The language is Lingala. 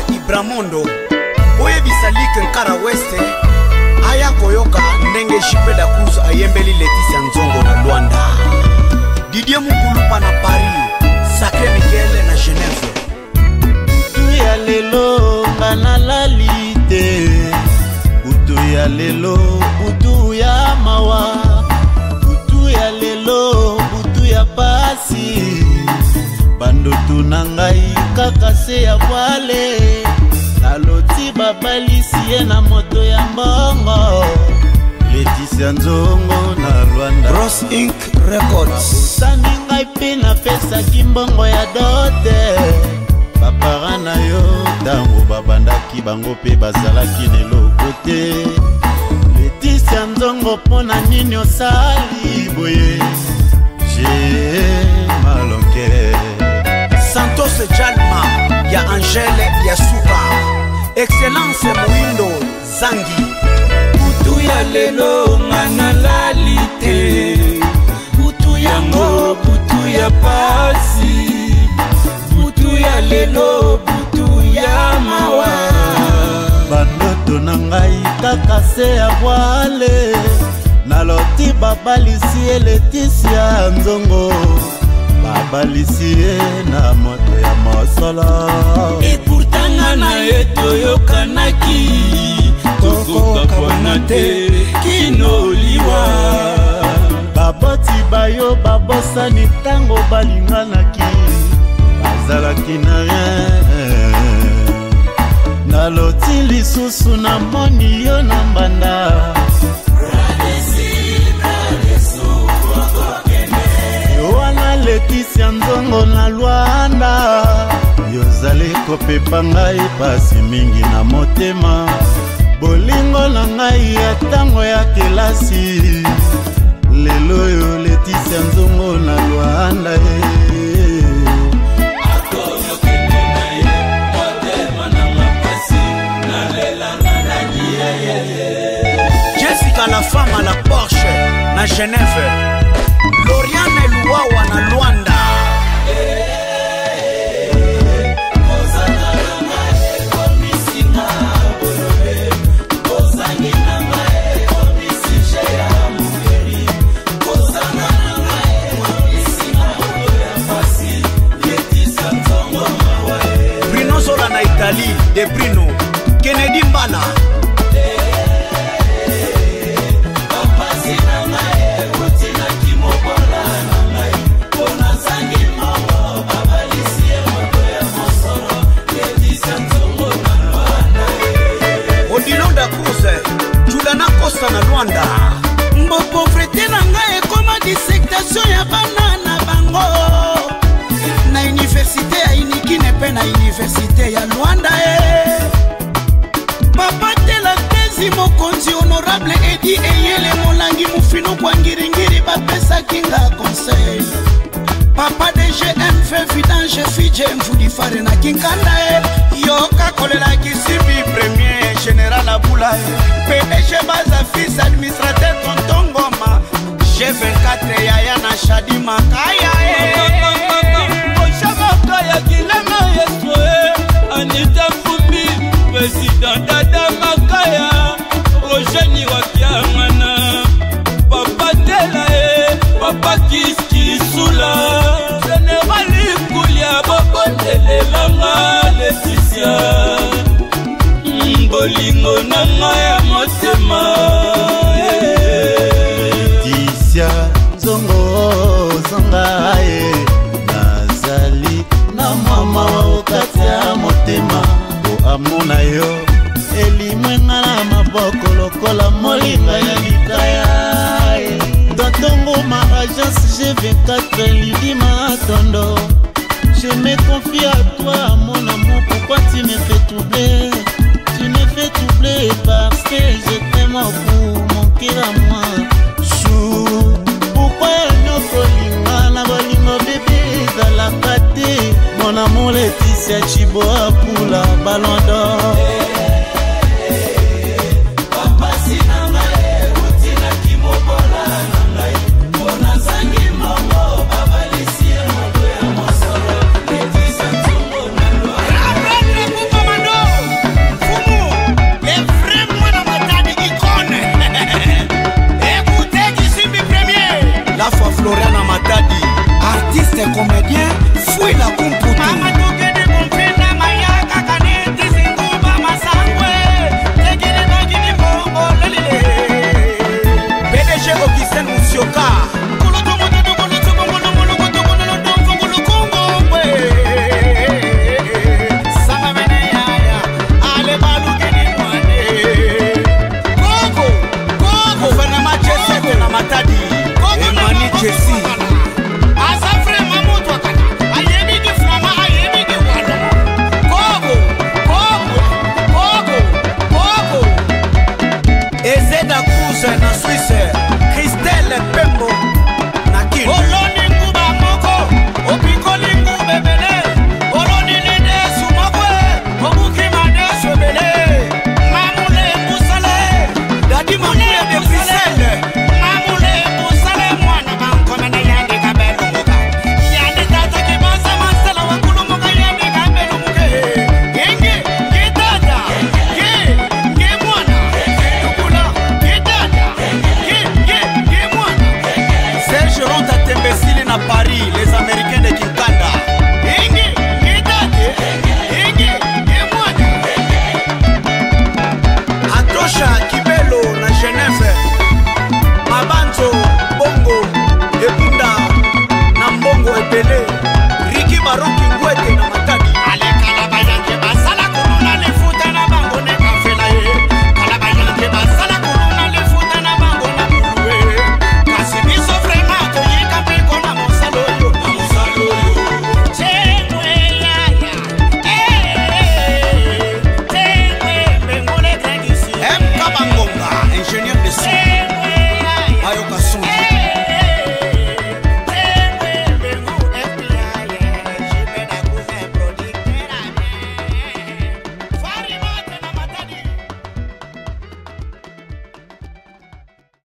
Ibramondo oye bisalike nkara weste aya koyoka ndenge Jipe da Cruz ayembeli Leticia Nzongo na Luanda. Didier Mukulupa na Paris, Sacré Miguel na Genève. Utu ya lelo ngana lalite, utu ya lelo utu ya mawa, utu ya lelo utu ya pasi. Bando tunangai kakase ya wale, naloti babalisi ye na moto ya mbongo. Leticia Nzongo na Luanda. Ross Inc. Records. Sani ngai pe na pesa kimbongo ya dote. Bapara na yo tango babandaki bango pe bazalaki neloko te. Leticia Nzongo pona nini osali boye. J'ai mal au cœur. Santos Jalma ya Angele ya Suka. Excellence Muindo Zangi. Utu ya lelo ngana lalite, utu yango butu ya pasi, butu ya lelo butu ya mawa. Bandoto na ngai kakase ya wale, naloti babalisi ye Leticia Nzongo, babalisi ye na moto ya mosolo. Et pourtant ngana etoyokanaki, tokoka kwana te kinoliwa. Baboti bayo babosani tango balinganaki, bazalaki na rien. Naloti lisusu na moni yo na mbanda. Yoana Leticia Nzongo na Luanda, yozali kopepa ngai pasi mingi na motema. Bolingo na ngai ya tango ya kelasi, lelo yo Leticia Nzongo na Luanda. Jessica la femme à la Porsche na Genève. Loriane Luwawa na Luanda. Bruno Zola na Italie, de Bruno. Kennedy Mbala. Juliana Costa na Luanda. Mbo pauvreté na ngai ekoma disectation ya bana na bango. Na université ya Inikine pe na université ya Luanda. Papa tela tezi mokonzi honorable Edi Eyele molangi mufino kwa ngiringiri bapesa kinga conseil. Papa DGMF vidange fije mfudi fare na kinkanda. Yoka kolela kisibi premier général Aboula. PDG Baza fils administrateur Tonton Ngoma. G24 Yaya na Shadi Makaya. Oshamaka kilema yesu Anita Fubi président Dada Makaya. Rogeni Wakiamana. Papa Tela Papa Kiski Sula. Général Ikulia Bokondele Langa Leticia. Bolingo nanga ya motema. Leticia Nzongo zonga nazali na mama wakati ya motema. O amona yo elimwenga na maboko lokola molinga ya likaya. Tontongo ma agence G24 Lidi Matondo. Je me confie à toi mon amour, pourquoi tu me fais troubler? Tu me fais troubler parce que je t'aime pour mon cœur à moi. Chou, pourquoi nous colinga na bolingo bébé dans la pâté? Mon amour Leticia Chiboa pour la ballon d'or. Mama comédien, fouille la complice.